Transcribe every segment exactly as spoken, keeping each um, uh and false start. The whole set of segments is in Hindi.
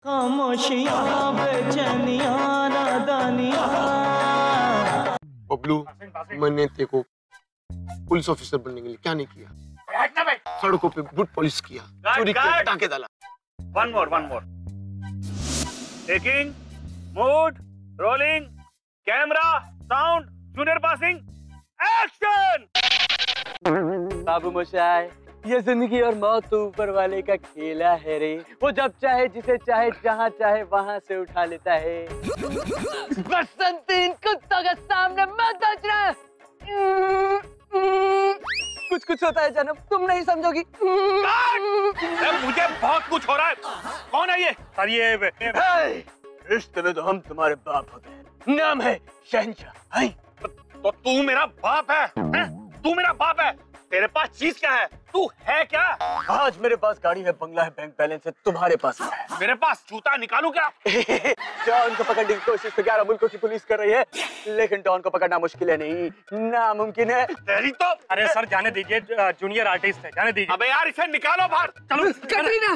खामोशियां बेचैनियां नादानियां। बबलू, मैंने तेरे को पुलिस ऑफिसर बनने के लिए क्या नहीं किया? सड़कों पे गुड पुलिस किया, चोरी किया, टाके डाला। One more, one more. Taking, mood, rolling, camera, sound, junior passing, action. बाबू मोशाय, ये जिंदगी और मौत तो ऊपर वाले का खेला है रे। वो जब चाहे जिसे चाहे जहाँ चाहे वहाँ से उठा लेता है। बसंती कुत्तों के सामने मत बचना। कुछ कुछ होता है जनाब, तुम नहीं समझोगी। मुझे बहुत कुछ हो रहा है। कौन है ये? सर ये रिश्ते में तो हम तुम्हारे बाप होते हैं। नाम है शहंशाह। तो तू मेरा बाप है, है? तू मेरा बाप है। तेरे पास चीज क्या है? तू है क्या? आज मेरे पास गाड़ी है, बंगला है, बैंक बैलेंस है। तुम्हारे पास क्या है? मेरे पास जूता निकालू क्या? डॉन को पकड़ने की कोशिश तो ग्यारह मुल्कों की पुलिस कर रही है, लेकिन डॉन को पकड़ना मुश्किल है नहीं, नामुमकिन है। तेरी तो। अरे सर जाने दीजिए, जूनियर आर्टिस्ट है, जाने दीजिए। अबे यार इसे निकालो बाहर। चलो कटरीना।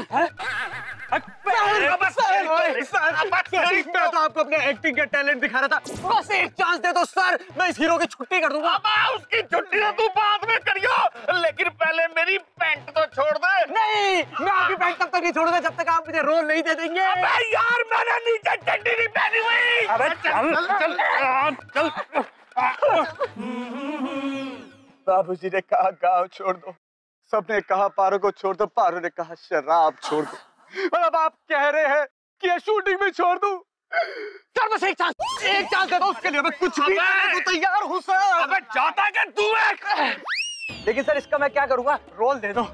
मैं तो आपको अपने एक्टिंग का टैलेंट दिखा रहा था, बस एक चांस दे दो सर, मैं इस हीरो की छुट्टी कर दूंगा। उसकी छुट्टी तो तू बाद में करियो, लेकिन पहले मेरी पैंट तो छोड़ दे। नहीं, मैं आपकी पैंट तब तक नहीं छोड़ूंगा जब तक आप मुझे रोल नहीं दे देंगे। अबे यार मैंने नीचे चड्डी नहीं पहनी हुई। अबे चल चल चल चल। बाबूजी ने कहा गाँव छोड़ दो, सबने कहा पारो को छोड़ दो, पारो ने कहा शराब छोड़ दो, और अब आप कह रहे हैं कि ये शूटिंग में छोड़ दूं। सर बस एक चांस, एक चांस दे दो, उसके लिए मैं कुछ भी करने को तैयार हूँ सर। अबे जाता क्या तू है? लेकिन सर इसका मैं क्या करूँगा? रोल दे दो।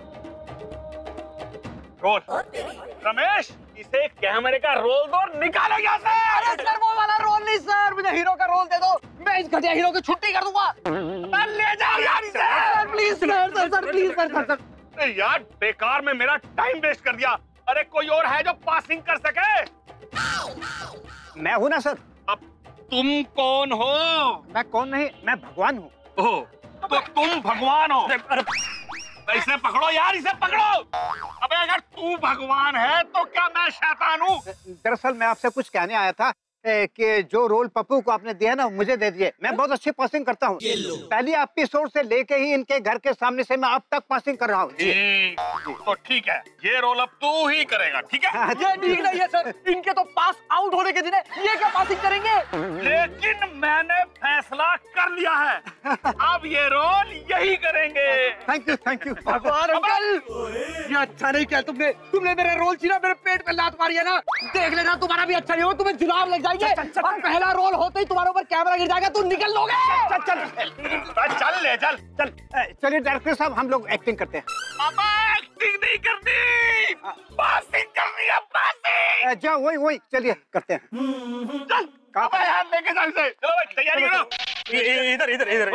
रोल? रमेश, इसे कैमरे का रोल दो, निकालो यहाँ से। अरे सर वो वाला रोल नहीं सर, मुझे हीरो का रोल दे दो, मैं इस घटिया हीरो की छुट्टी कर दूंगा। ले जाओ यार इसे। Sir please sir, sir sir please sir sir sir. यार बेकार में मेरा टाइम वेस्ट कर दिया। अरे कोई और है जो पासिंग कर सके? मैं हूँ ना सर। अब तुम कौन हो? मैं कौन नहीं, मैं भगवान हूँ। ओह, तो तुम भगवान हो। इसे पकड़ो यार, इसे पकड़ो। अबे अगर तू भगवान है तो क्या मैं शैतान हूँ? दरअसल मैं आपसे कुछ कहने आया था कि जो रोल पप्पू को आपने दिया ना मुझे दे दिए, मैं बहुत अच्छी पासिंग करता हूँ। पहली एपिसोड से लेके ही इनके घर के सामने से मैं अब तक पासिंग कर रहा हूँ। तो ठीक है, ये रोल अब तू ही करेगा, ठीक है? ये ठीक नहीं है सर, इनके तो पास आउट होने के दिन है, ये क्या पासिंग करेंगे? लेकिन मैंने फैसला कर लिया है, अब ये रोल यही करेंगे। Thank you thank you. भगवान अंकल, ये अच्छा नहीं किया तुमने, तुमने मेरा रोल छीना, मेरे पेट पे लात मारी है ना, देख लेना तुम्हारा भी अच्छा नहीं हो, तुम्हें जुलाब लग जाएगी। और पहला रोल होते ही तुम्हारे ऊपर कैमरा गिर जाएगा, तुम निकल लोगे। चल चल चल ले चल चल। चलिए डायरेक्टर साहब, हम लोग एक्टिंग करते हैं। अब एक्टिंग नहीं करनी, पासिंग करनी है, पासिंग। जाओ वही वही, चलिए करते हैं। चल कहाँ यार, लेके चल से। चलो भाई तैयारी करो। इधर इधर इधर।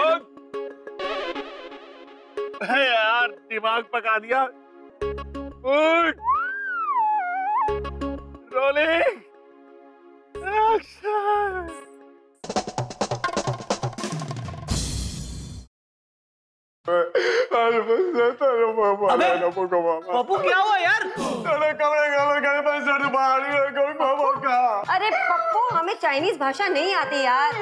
यार दिमाग पका दिया। Rolling action. अबे पप्पू क्या हुआ यार? अरे पप्पू, हमें चाइनीज भाषा नहीं आती यार।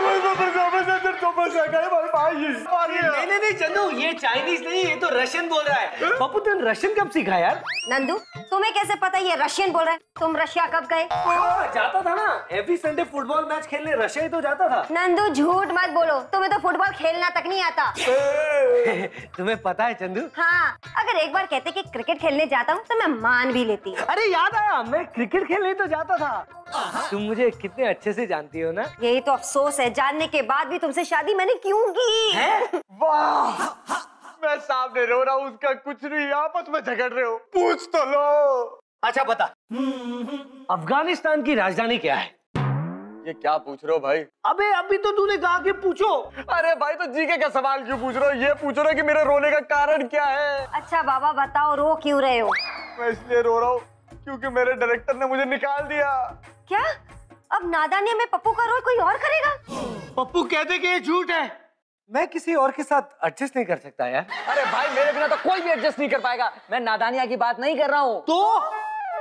नहीं नहीं नहीं चंदू, ये चाइनीज नहीं, ये तो रशियन बोल रहा है। पप्पू तुम रशियन कब सीखा यार? नंदू, तुम्हें कैसे पता ये रशियन बोल रहा है? तुम रशिया कब गए? जाता था ना, एवरी संडे फुटबॉल मैच खेलने रशिया ही तो जाता था। नंदू झूठ मत बोलो, तुम्हें तो फुटबॉल खेलना तक नहीं आता। तुम्हें पता है चंदू? हाँ, अगर एक बार कहते कि क्रिकेट खेलने जाता हूँ तो मैं मान भी लेती। अरे याद आया, मैं क्रिकेट खेलने तो जाता था। तुम मुझे कितने अच्छे से जानती हो ना। यही तो अफसोस है, जानने के बाद भी तुमसे शादी मैंने क्यों की। वाह, मैं सामने रो रहा हूँ, उसका कुछ नहीं, आपस में झगड़ रहे हो, पूछ तो लो। अच्छा बता, अफगानिस्तान की राजधानी क्या है? ये क्या पूछ रहे हो भाई? अबे अभी तो तूने कहा कि पूछो। अरे भाई तो जीके का सवाल क्यों पूछ रहे हो? ये पूछ रहे हो कि मेरे रोने का कारण क्या है। अच्छा बाबा बताओ, रो क्यों रहे हो? मैं इसलिए रो रहा हूँ क्योंकि मेरे डायरेक्टर ने मुझे निकाल दिया। क्या? अब नादानिया में पप्पू का रोल कोई और करेगा? पप्पू कहते कि ये झूठ है। मैं किसी और के साथ एडजस्ट नहीं कर सकता यार। अरे भाई मेरे बिना तो कोई भी एडजस्ट नहीं कर पाएगा। मैं नादानिया की बात नहीं कर रहा हूँ। तो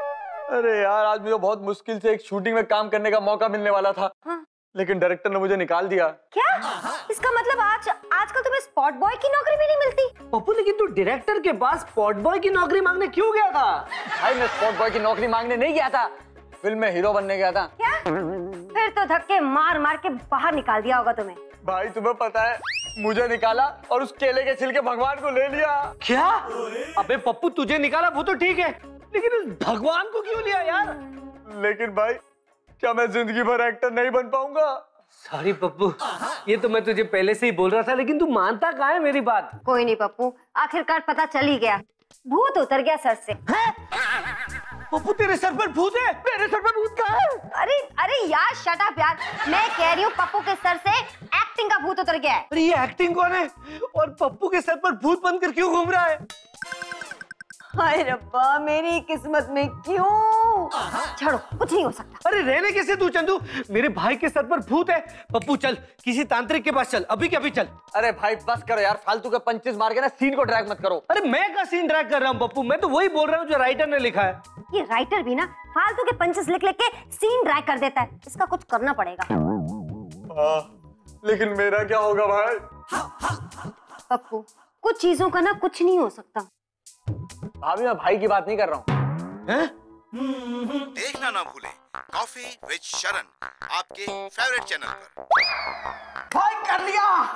अरे यार आज मुझे बहुत मुश्किल से एक शूटिंग में काम करने का मौका मिलने वाला था। हाँ। लेकिन डायरेक्टर ने मुझे निकाल दिया। क्या? इसका मतलब आज आजकल तुम्हें स्पॉट बॉय की नौकरी भी नहीं मिलती? पप्पू लेकिन तू डायरेक्टर के पास स्पॉट बॉय की नौकरी मांगने क्यों गया था? भाई मैं स्पॉट बॉय की नौकरी मांगने नहीं गया था, फिल्म में हीरो बनने गया था। क्या? फिर तो धक्के मार मार के बाहर निकाल दिया होगा तुम्हें। भाई तुम्हें पता है मुझे निकाला और उस केले के छिलके भगवान को ले लिया। क्या? अबे पप्पू तुझे निकाला वो तो ठीक है, लेकिन उस भगवान को क्यों लिया यार? लेकिन भाई क्या मैं जिंदगी भर एक्टर नहीं बन पाऊंगा? सॉरी पप्पू, ये तो मैं तुझे पहले से ही बोल रहा था, लेकिन तू मानता कहाँ है मेरी बात? कोई नहीं पप्पू, आखिरकार पता चल ही गया, भूत उतर गया सर से। पप्पू तेरे सर पर भूत है? मेरे सर पर भूत कहाँ है? अरे अरे यार शट अप यार, मैं कह रही हूँ पप्पू के सर से एक्टिंग का भूत उतर गया है। अरे ये एक्टिंग कौन है और पप्पू के सर पर भूत बनकर क्यों घूम रहा है? हाय रब्बा, मेरी किस्मत में क्यों? छोड़ो, कुछ नहीं हो सकता। अरे रहने कैसे तू चंदू, मेरे भाई के सर पर भूत है। पप्पू चल किसी तांत्रिक के पास चल, अभी के अभी चल। अरे भाई बस करो यार, फालतू के पंचेस मार के ना सीन को ड्रैग मत करो। अरे मैं का सीन ड्रैग कर रहा हूँ पप्पू, मैं तो वही बोल रहा हूँ जो राइटर ने लिखा है। ये राइटर भी ना फालतू के पंचेस लिख लिख के सीन ड्रैग कर देता है, इसका कुछ करना पड़ेगा। आ, लेकिन मेरा क्या होगा भाई? पप्पू कुछ चीजों का ना कुछ नहीं हो सकता। भाभी मैं भाई की बात नहीं कर रहा हूँ। देखना ना भूलें कॉफी विद शरण आपके फेवरेट चैनल पर। भाई कर लिया।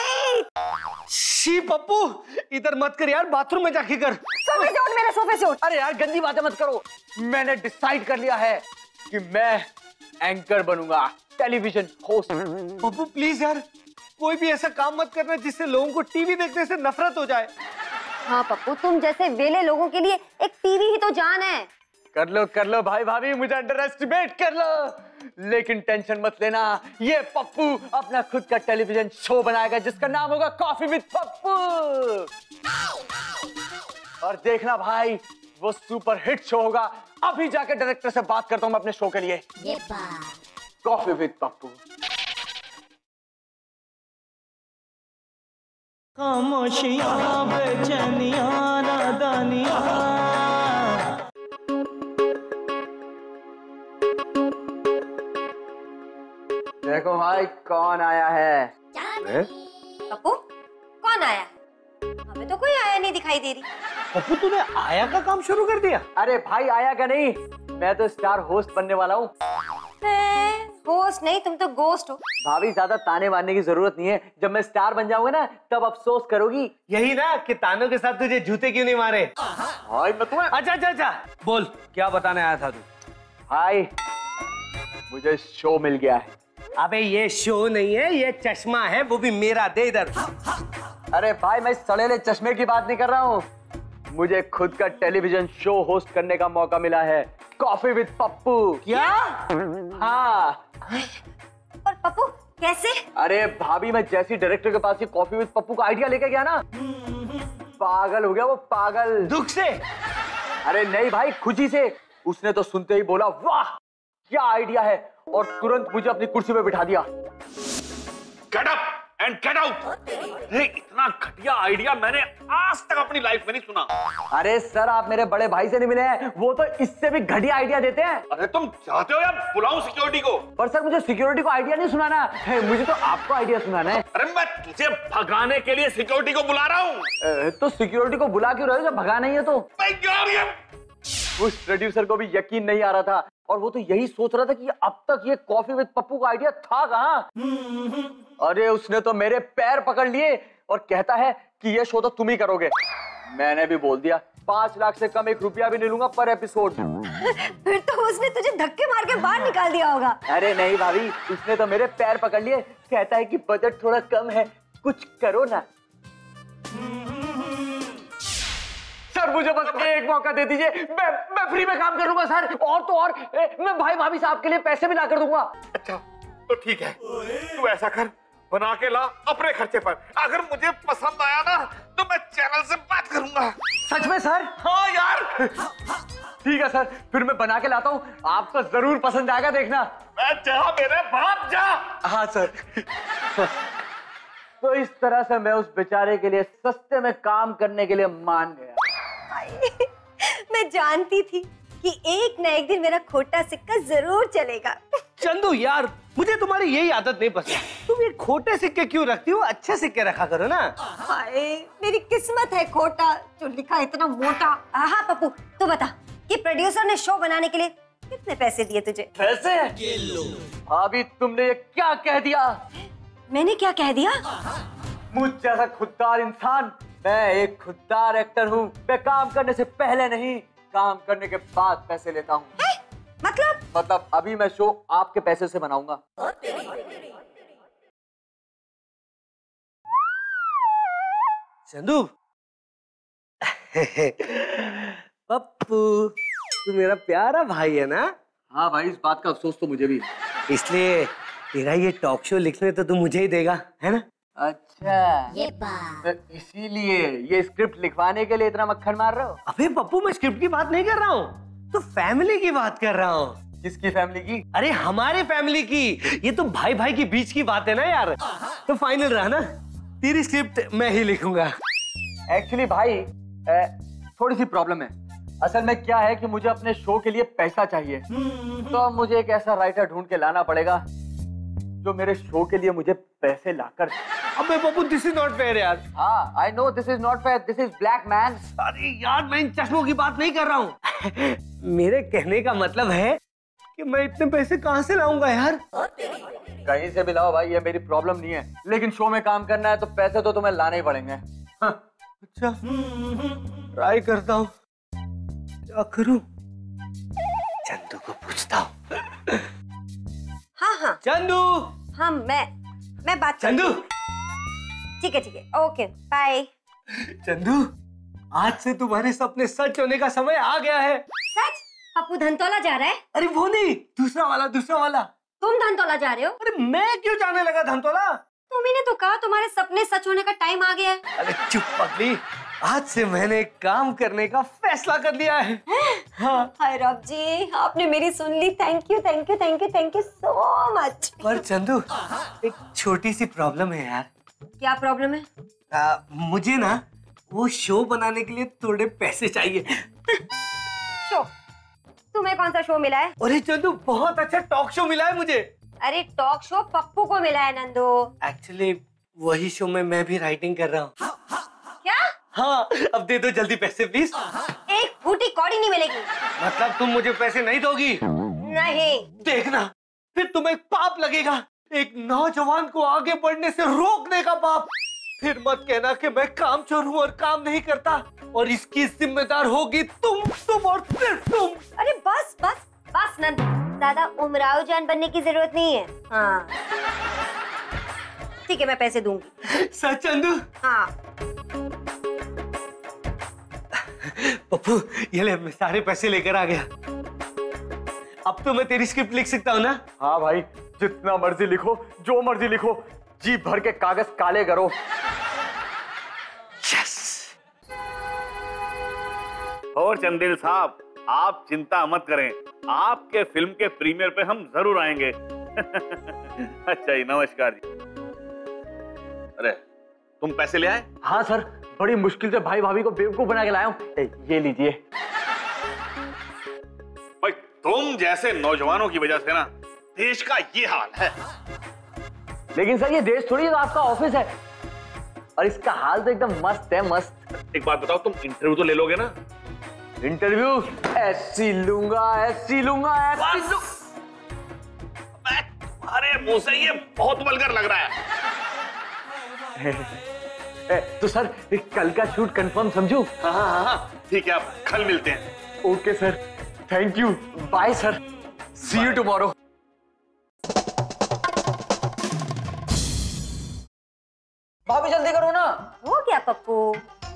शी पप्पू इधर मत कर यार, बाथरूम में जाके कर। सोफे से उठ, मेरे सोफे से उठ। अरे यार गंदी बातें मत करो, मैंने डिसाइड कर लिया है कि मैं एंकर बनूंगा, टेलीविजन होस्ट। पप्पू प्लीज यार कोई भी ऐसा काम मत करना जिससे लोगों को टीवी देखने से नफरत हो जाए। हाँ पप्पू, तुम जैसे वेले लोगों के लिए एक टीवी ही तो जान है। कर लो कर लो भाई भाभी, मुझे अंडर एस्टिमेट कर लो, लेकिन टेंशन मत लेना, ये पप्पू अपना खुद का टेलीविजन शो बनाएगा जिसका नाम होगा कॉफी विद पप्पू। और देखना भाई वो सुपर हिट शो होगा। अभी जाके डायरेक्टर से बात करता हूँ मैं अपने शो के लिए, कॉफी विद पप्पू। खामोशियां बेचैनियां नादानियां। देखो भाई कौन आया है। पप्पू कौन आया? हमें तो कोई आया नहीं दिखाई दे रही। पप्पू तूने आया का काम शुरू कर दिया? अरे भाई आया का नहीं, मैं तो स्टार होस्ट बनने वाला हूँ। होस्ट नहीं, तुम तो गोस्ट हो। भाभी ज्यादा ताने मारने की जरूरत नहीं है, जब मैं स्टार बन जाऊंगा ना तब अफसोस करोगी। यही ना कि तानों के साथ तुझे जूते क्यों नहीं मारे। भाई मैं तुम्हें अच्छा अच्छा अच्छा बोल क्या बताने आया था तू? भाई मुझे शो मिल गया है। अबे ये शो नहीं है, ये चश्मा है, वो भी मेरा। दे इधर। अरे भाई मैं सड़ेले चश्मे की बात नहीं कर रहा हूँ, मुझे खुद का टेलीविजन शो होस्ट करने का मौका मिला है, कॉफी विद पप्पू। क्या? हाँ। और पप्पू कैसे? अरे भाभी मैं जैसी डायरेक्टर के पास ये कॉफी विद पप्पू का आइडिया लेके गया ना, पागल हो गया वो, पागल। दुख से? अरे नहीं भाई खुशी से। उसने तो सुनते ही बोला वाह क्या आइडिया है, और तुरंत मुझे अपनी कुर्सी पे बिठा दिया। Get up and get out. अरे इतना घटिया आइडिया मैंने आज तक अपनी लाइफ में नहीं सुना। अरे सर आप मेरे बड़े भाई से नहीं मिले हैं, वो तो इससे भी घटिया आइडिया देते हैं। अरे तुम चाहते हो या बुलाऊं सिक्योरिटी को? पर सर मुझे सिक्योरिटी को आइडिया नहीं सुनाना है, मुझे तो आपको आइडिया सुनाना है। अरे मैं तुझे भगाने के लिए सिक्योरिटी को बुला रहा हूँ। तो सिक्योरिटी को बुला क्यों रहे हो जब भगाना ही है तो? मैं उस प्रोड्यूसर को भी यकीन नहीं आ रहा था, और वो तो यही सोच रहा था कि अब तक ये कॉफी विद पप्पू का आइडिया था कहाँ। अरे उसने तो मेरे पैर पकड़ लिए और कहता है कि ये शो तो तुम ही करोगे। मैंने भी बोल दिया पांच लाख से कम एक रुपया भी नहीं लूंगा पर एपिसोड। फिर तो उसने तुझे धक्के मार के बाहर निकाल दिया होगा। अरे नहीं भाभी, उसने तो मेरे पैर पकड़ लिए, कहता है कि बजट थोड़ा कम है, कुछ करो ना। सर मुझे बस एक मौका दे दीजिए, मैं मैं फ्री में काम कर लूंगा सर, और तो और ए, मैं भाई भाभी साहब के लिए पैसे भी ला कर दूंगा। अच्छा तो ठीक है, तू ऐसा कर, बना के ला अपने खर्चे पर। अगर मुझे पसंद आया ना तो मैं चैनल से बात करूंगा। सच में सर? हाँ यार। ठीक है सर, फिर मैं बना के लाता हूँ, आपको जरूर पसंद आएगा, देखना। मैं जा मेरे बाप जा। हाँ सर। तो इस तरह से मैं उस बेचारे के लिए सस्ते में काम करने के लिए मान गया। मैं जानती थी कि एक न एक दिन मेरा खोटा सिक्का जरूर चलेगा। चंदू यार, मुझे तुम्हारी यही आदत नहीं पसंद। तुम ये खोटे सिक्के क्यों रखती हो? अच्छे सिक्के रखा करो ना। हाय, मेरी किस्मत है खोटा जो लिखा इतना मोटा। हाँ पप्पू, तू बता कि प्रोड्यूसर ने शो बनाने के लिए कितने पैसे दिए तुझे? पैसे? अभी तुमने ये क्या कह दिया? मैंने क्या कह दिया? मुझ जैसा खुददार इंसान, मैं एक खुददार एक्टर हूँ। मैं काम करने से पहले नहीं, काम करने के बाद पैसे लेता हूँ। मतलब? मतलब अभी मैं शो आपके पैसे से बनाऊंगा। चंदू पप्पू, तू मेरा प्यारा भाई है ना? हाँ भाई, इस बात का अफसोस तो मुझे भी। इसलिए तेरा ये टॉक शो लिखने तो तू मुझे ही देगा, है ना? अच्छा, ये बात। इसीलिए ये स्क्रिप्ट लिखवाने के लिए इतना मक्खन मार रहे हो? अबे पप्पू, मैं स्क्रिप्ट की बात नहीं कर रहा हूँ, तो फैमिली की बात कर रहा हूँ। किसकी फैमिली की? अरे हमारे फैमिली की। ये तो भाई भाई के बीच की बात है ना यार। तो फाइनल रहा ना, तेरी स्क्रिप्ट मैं ही लिखूंगा। एक्चुअली भाई, ए, थोड़ी सी प्रॉब्लम है। असल में क्या है कि मुझे अपने शो के लिए पैसा चाहिए, तो मुझे एक ऐसा राइटर ढूंढ के लाना पड़ेगा जो मेरे शो के लिए मुझे पैसे लाकर। अबे Pappu, this is not fair यार। हाँ, I know this is not fair, this is black man. अरे यार, मैं इन चश्मों की बात नहीं कर रहा हूँ। मेरे कहने का मतलब है कि मैं इतने पैसे कहाँ से लाऊंगा यार? कहीं से भी लाओ भाई, ये मेरी प्रॉब्लम नहीं है, लेकिन शो में काम करना है तो पैसे तो तुम्हें लाने ही पड़ेंगे। हाँ। अच्छा, ट्राई करता हूँ, क्या करूँ? चंदू को पूछता हूँ। हाँ हाँ चंदू। हाँ, मैं मैं बात चंदू। ठीक है ठीक है, ओके बाय। चंदू, आज से तुम्हारे सपने सच होने का समय आ गया है। सच? पप्पू धनतोला जा रहा है? अरे वो नहीं, दूसरा वाला, दूसरा वाला। तुम धनतोला जा रहे हो? अरे मैं क्यों जाने लगा धनतोला? तुम्ही ने तो कहा तुम्हारे सपने सच होने का टाइम आ गया है। अरे चुप पगली, आज से मैंने काम करने का फैसला कर लिया है। हाँ। हाय रब जी, आपने मेरी सुन ली। Thank you thank you thank you thank you so much. पर चंदू, एक छोटी सी प्रॉब्लम है यार। क्या प्रॉब्लम है? आ, मुझे ना वो शो बनाने के लिए थोड़े पैसे चाहिए। शो? तुम्हें कौन सा शो मिला है? अरे चंदू, बहुत अच्छा टॉक शो मिला है मुझे। अरे टॉक शो पप्पू को मिला है नंदू। एक्चुअली वही शो में मैं भी राइटिंग कर रहा हूँ। क्या? हाँ, अब दे दो जल्दी पैसे प्लीज। एक फूटी कौड़ी नहीं मिलेगी। मतलब तुम मुझे पैसे नहीं दोगी? नहीं। देखना, फिर तुम्हें पाप लगेगा, एक नौजवान को आगे बढ़ने से रोकने का पाप। फिर मत कहना कि मैं कामचोर हूँ और काम नहीं करता, और इसकी जिम्मेदार होगी तुम तुम और सिर्फ तुम। अरे बस बस बस नंदू, ज्यादा उमराव जान बनने की जरूरत नहीं है। हाँ ठीक है, मैं पैसे दूंगी। सच चंदू? हाँ। पप्पू, ये ले, मैं सारे पैसे लेकर आ गया। अब तो मैं तेरी स्क्रिप्ट लिख सकता हूँ ना? हाँ भाई, जितना मर्जी लिखो, जो मर्जी लिखो, जी भर के कागज काले करो। यस। और चंदेल साहब, आप चिंता मत करें, आपके फिल्म के प्रीमियर पे हम जरूर आएंगे। अच्छा जी, नमस्कार जी। अरे तुम पैसे ले आए? हाँ सर, बड़ी मुश्किल से भाई भाभी को बेवकूफ बना के लाया हूँ। ये लीजिए। भाई, तुम जैसे नौजवानों की वजह से ना देश का ये हाल है। लेकिन सर, ये देश थोड़ी, आपका ऑफिस है, और इसका हाल तो एकदम मस्त है, मस्त। एक बात बताओ, तुम इंटरव्यू तो ले लोगे ना? इंटरव्यू ऐसी लूंगा, ऐसी लूंगा, ऐसी लूंगा। मैं तुम्हारे मुंह से ये बहुत वल्गर लग रहा है। तो सर, कल का शूट कंफर्म समझू? हाँ हाँ हाँ, ठीक है, आप कल मिलते हैं। Okay sir, thank you, bye sir, see you tomorrow. भाभी जल्दी करो ना। हो गया पप्पू,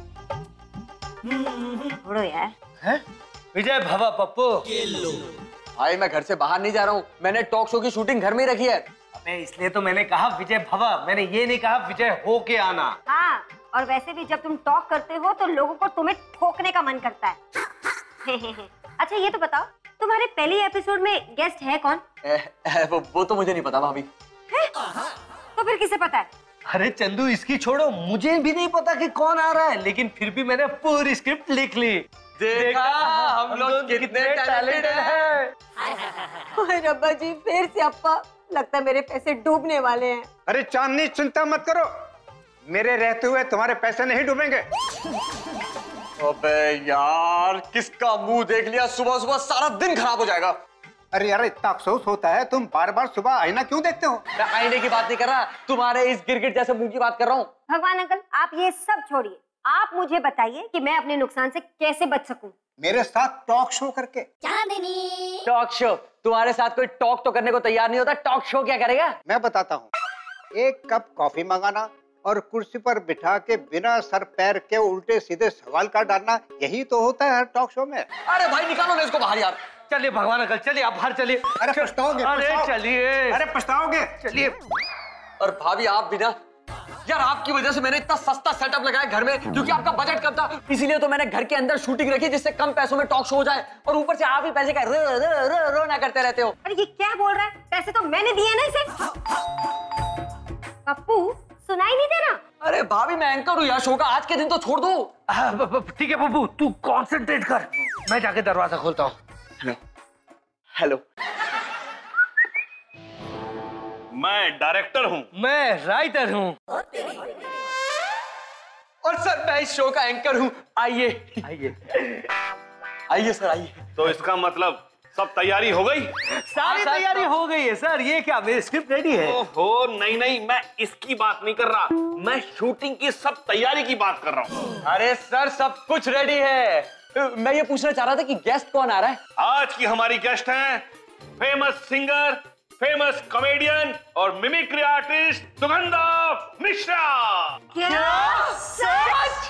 छोड़ो यार। है? विजय भवा पप्पू। भाई, मैं घर से बाहर नहीं जा रहा हूँ, मैंने टॉक शो की शूटिंग घर में ही रखी है। अबे इसलिए तो मैंने कहा विजय भवा, मैंने ये नहीं कहा विजय हो के आना। हाँ, और वैसे भी जब तुम टॉक करते हो तो लोगों को तुम्हें ठोकने का मन करता है। अच्छा ये तो बताओ, तुम्हारे पहले एपिसोड में गेस्ट है कौन? ए, ए, वो, वो तो मुझे नहीं पता भाभी। है? तो फिर किसे पता है? अरे चंदू, इसकी छोड़ो, मुझे भी नहीं पता कि कौन आ रहा है, लेकिन फिर भी मैंने पूरी स्क्रिप्ट लिख ली। देखा हम लोग कितने टैलेंटेड हैं। ओए रब्बा जी, फिर से अप्पा, लगता है मेरे पैसे डूबने वाले हैं। अरे चांदनी, चिंता मत करो, मेरे रहते हुए तुम्हारे पैसे नहीं डूबेंगे। अबे यार, किसका मुंह देख लिया, सुबह सुबह सारा दिन खराब हो जाएगा। अरे यार, इतना अफसोस होता है, तुम बार बार सुबह आईना क्यों देखते हो? मैं आईने की बात नहीं कर रहा, तुम्हारे इस गिरगिट जैसे मुंह की बात कर रहा हूँ। भगवान अंकल, आप ये सब छोड़िए, आप मुझे बताइए कि मैं अपने नुकसान से कैसे बच सकूं। मेरे साथ टॉक शो करके। Talk show? तुम्हारे साथ कोई टॉक तो करने को तैयार नहीं होता, टॉक शो क्या करेगा? मैं बताता हूँ, एक कप कॉफी मंगाना और कुर्सी पर बिठा के बिना सर पैर के उल्टे सीधे सवाल कर डालना, यही तो होता है हर टॉक शो में। अरे भाई निकालो ना इसको बाहर यार। चलिए भगवान अंकल, चलिए आप बाहर चलिए। अरे पछताओगे। अरे चलिए। अरे पछताओगे। चलिए। और भाभी आप भी ना यार, आपकी वजह से मैंने इतना सस्ता सेटअप लगाया घर में, क्योंकि आपका बजट कम था, इसीलिए तो मैंने घर के अंदर शूटिंग रखी जिससे कम पैसों में टॉक शो हो जाए, और ऊपर से आप ही पैसे का रो रो रो रो ना करते रहते हो। अरे ये क्या बोल रहा है? पैसे तो मैंने दिए ना इसे। पप्पू, सुनाई नहीं दे रहा? अरे भाभी मैं एंकर हूँ यार शो का, आज के दिन तो छोड़ दो। ठीक है बब्बू, तू कॉन्सेंट्रेट कर, मैं जाके दरवाजा खोलता हूँ। हेलो हेलो, मैं डायरेक्टर हूँ। मैं राइटर हूँ। और सर मैं इस शो का एंकर हूँ। आइए आइए आइए सर आइए। तो इसका मतलब सब तैयारी हो गई? सारी तैयारी हो गई है सर। ये क्या, मेरी स्क्रिप्ट रेडी है? ओहो नहीं नहीं, मैं इसकी बात नहीं कर रहा, मैं शूटिंग की सब तैयारी की बात कर रहा हूँ। अरे सर सब कुछ रेडी है। मैं ये पूछना चाह रहा था कि गेस्ट कौन आ रहा है? आज की हमारी गेस्ट हैं फेमस सिंगर, फेमस कॉमेडियन और मिमिक्री आर्टिस्ट सुगंधा मिश्रा। क्या? सच?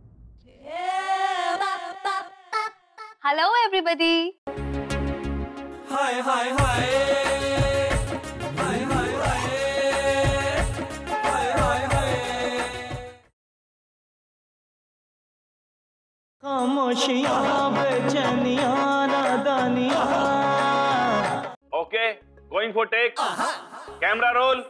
Hello everybody. Hi hi hi hi hi hi hi hi. खामोशियां बेचैनियां नादानियां। Okay, going for take, camera roll,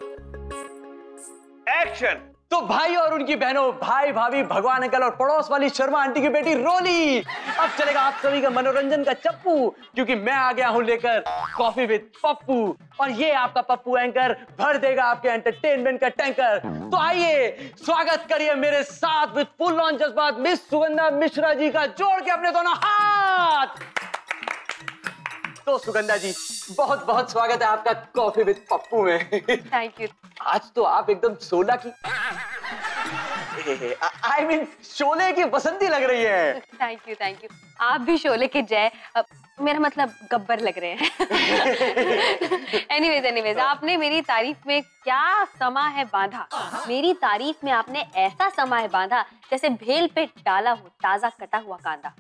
action. तो भाई और उनकी बहनों, भाई भाभी, भगवान अंकल और पड़ोस वाली शर्मा आंटी की बेटी रोली, अब चलेगा आप सभी का मनोरंजन का चप्पू, क्योंकि मैं आ गया हूं लेकर कॉफी विद पप्पू, और ये आपका पप्पू एंकर भर देगा आपके एंटरटेनमेंट का टैंकर। तो आइए स्वागत करिए मेरे साथ विद फुल ऑन जज्बात मिस सुगंधा मिश्रा जी का, जोड़ के अपने दोनों हाथ। तो सुगंधा जी बहुत बहुत स्वागत है आपका कॉफी विद पप्पू में। Thank you. आज तो आप एकदम शोला की आई मीन शोले की बसंती लग रही है। Thank you thank you. आप भी शोले के जय, अब मेरा मतलब गब्बर लग रहे हैं। एनीवेज एनीवेज आपने मेरी तारीफ में क्या समा है बांधा। मेरी तारीफ में आपने ऐसा समा है बांधा जैसे भेल पे डाला हो ताजा कटा हुआ कांदा।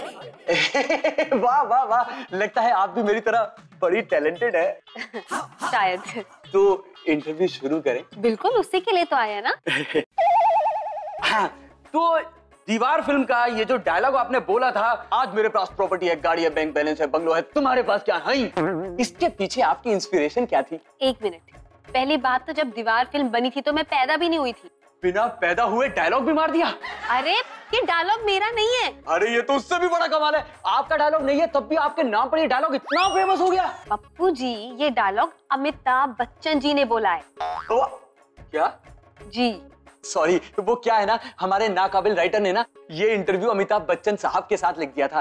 वाह वाह वाह, लगता है आप भी मेरी तरह बड़ी टैलेंटेड है। शायद। तो इंटरव्यू शुरू करें? बिल्कुल, उसी के लिए तो आया ना। हाँ, तो दीवार फिल्म का ये जो डायलॉग आपने बोला था, आज मेरे पास प्रॉपर्टी है, गाड़ी है, बैंक बैलेंस है, बंगलो है, तुम्हारे पास क्या है, इसके पीछे आपकी इंस्पिरेशन क्या थी? एक मिनट, पहली बात तो जब दीवार फिल्म बनी थी तो मैं पैदा भी नहीं हुई थी। बिना पैदा हुए डायलॉग भी मार दिया? अरे ये डायलॉग मेरा नहीं है। अरे ये तो उससे भी बड़ा कमाल है, आपका डायलॉग नहीं है तब भी आपके नाम पर ये डायलॉग इतना फेमस हो गया। पप्पू जी, ये डायलॉग अमिताभ बच्चन जी ने बोला है। तो क्या? जी सॉरी, वो क्या है ना, हमारे नाकाबिल राइटर ने ना ये इंटरव्यू अमिताभ बच्चन साहब के साथ लिख दिया था।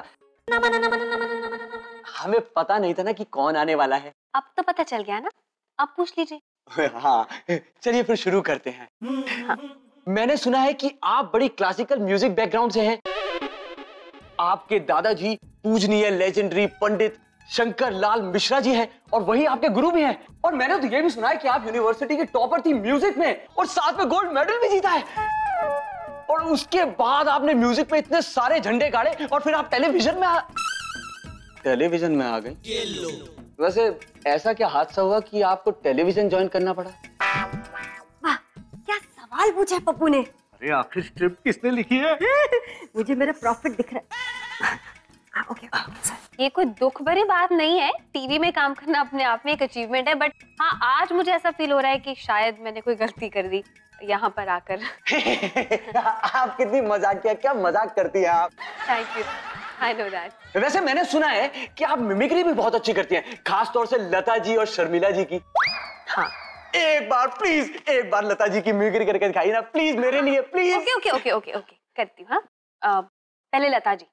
हमें पता नहीं था ना कि कौन आने वाला है। अब तो पता चल गया ना, अब पूछ लीजिए। हाँ चलिए फिर शुरू करते हैं। हाँ। मैंने सुना है कि आप बड़ी क्लासिकल म्यूजिक बैकग्राउंड से हैं। आपके दादाजी पूजनीय लेजेंडरी पंडित शंकर लाल मिश्रा जी हैं और वही आपके गुरु भी हैं। और मैंने तो ये भी सुना है कि आप यूनिवर्सिटी के टॉपर थी म्यूजिक में और साथ में गोल्ड मेडल भी जीता है। और उसके बाद आपने म्यूजिक में इतने सारे झंडे गाड़े और फिर आप टेलीविजन में आ... टेलीविजन में आ गए। वैसे ऐसा क्या हादसा हुआ कि आपको टेलीविजन ज्वाइन करना पड़ा? वाह, क्या सवाल पूछा है पप्पू ने। अरे आखिर स्क्रिप्ट किसने लिखी है? मुझे मेरा प्रॉफिट दिख रहा है। आ, ओके, ओके, ये कोई दुख भरी बात नहीं है, टीवी में काम करना अपने आप में एक अचीवमेंट है। बट हाँ, आज मुझे ऐसा फील हो रहा है कि शायद मैंने कोई गलती कर दी यहाँ पर आकर। आप कितनी मजाकिया, क्या मजाक करती हैं आप। Thank you. I know that. वैसे मैंने सुना है कि आप मिमिक्री भी बहुत अच्छी करती हैं, खास तौर से लता जी और शर्मिला जी की। हाँ। एक बार प्लीज, एक बार लता जी की मिमिक्री करके दिखाइए ना प्लीज, मेरे लिए please. Okay okay okay okay okay करती हूँ। हाँ, पहले लता जी।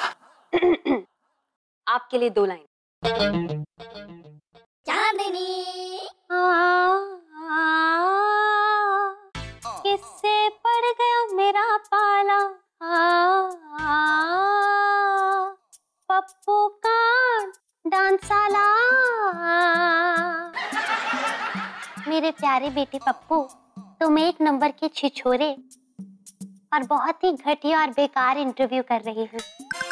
आपके लिए दो लाइन। चांदनी किससे पड़ गया मेरा पाला, पप्पू का डांसाला। मेरे प्यारे बेटे पप्पू, तुम एक नंबर के छिछोरे और बहुत ही घटिया और बेकार इंटरव्यू कर रही हो।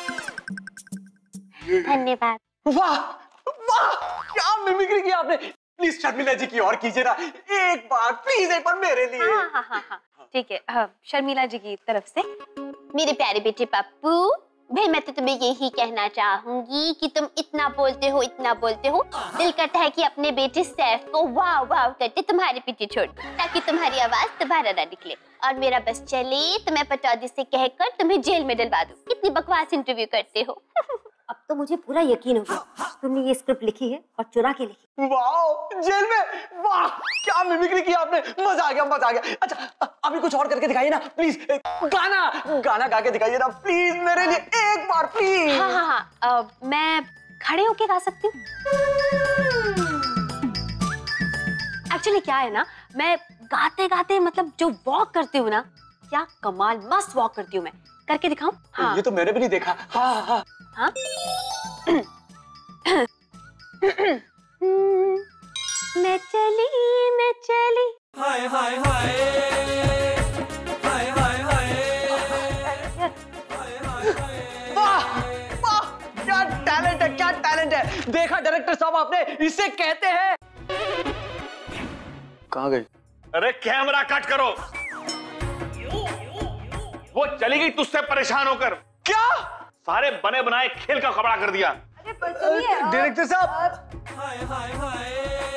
धन्यवाद। वाह वाह, क्या मिमिक्री की आपने। प्लीज शर्मिला जी की और कीजिए ना एक बार प्लीज, एक बार मेरे लिए। हाँ हाँ हाँ हाँ ठीक है। हाँ, शर्मिला जी की तरफ से। मेरे प्यारे बेटे पप्पू, भाई मैं तो तुम्हें यही कहना चाहूंगी कि तुम इतना बोलते हो इतना बोलते हो, दिल करता है कि अपने बेटे सैफ को वाव वाव करते तुम्हारे पीछे छोड़ दूं, ताकि तुम्हारी आवाज दोबारा ना निकले और मेरा बस चले तो मैं पटौदी से कहकर तुम्हें जेल में डलवा दूं। कितनी बकवास इंटरव्यू करते हो। अब तो मुझे पूरा यकीन हो गया तुमने ये स्क्रिप्ट लिखी है और चुरा के लिखी। वाह, जेल में, वाह क्या मिमिक्री की आपने, मजा आ गया मजा आ गया। अच्छा अभी कुछ और करके दिखाइए ना प्लीज, गाना गाना गा के दिखाइए ना प्लीज मेरे लिए एक बार प्लीज। हाँ हाँ हाँ आ, मैं खड़े होके गा सकती हूँ। एक्चुअली क्या है ना, मैं गाते गाते मतलब जो वॉक करती हूँ ना, क्या कमाल मस्त वॉक करती हूँ मैं। करके दिखाऊं? हाँ। ये तो मैंने भी नहीं देखा। हाँ हाँ हाँ। मैं चली मैं चली हाय हाय हाय हाय हाय हाय। वाह वाह, क्या टैलेंट है क्या टैलेंट है। देखा डायरेक्टर साहब आपने, इसे कहते हैं। कहाँ गई? अरे कैमरा कट करो। वो चली गई तुझसे परेशान होकर। क्या? सारे बने बनाए खेल का कपड़ा कर दिया। डायरेक्टर साहब, हाय हाय हाय।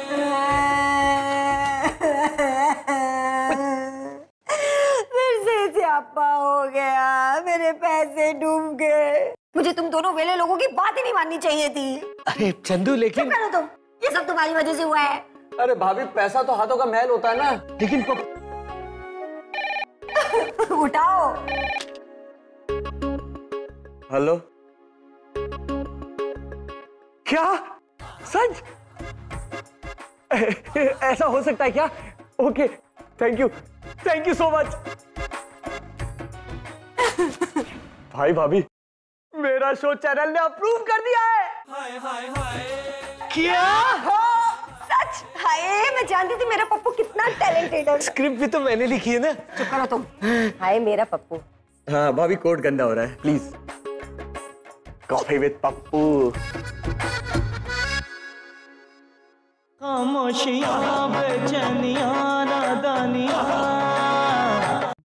फिर से स्यापा हो गया, मेरे पैसे डूब गए। मुझे तुम दोनों वेले लोगों की बात ही नहीं माननी चाहिए थी। अरे चंदू लेकिन चुप करो तुम, ये सब तुम्हारी वजह से हुआ है। अरे भाभी पैसा तो हाथों का मैल होता है ना। लेकिन पप... उठाओ। हेलो, क्या सच? ऐसा हो सकता है क्या? Okay, thank you thank you so much. भाई भाभी, मेरा शो चैनल ने अप्रूव कर दिया है। हाय हाय हाय। क्या? सच? हाय, मैं जानती थी मेरा पप्पू कितना टैलेंटेड है। स्क्रिप्ट भी तो मैंने लिखी है ना। चुप करो तुम। हाय मेरा पप्पू। हाँ भाभी, कोट गंदा हो रहा है, प्लीज। Coffee with Pappu. खामोशियां बेचैनियां नादानियां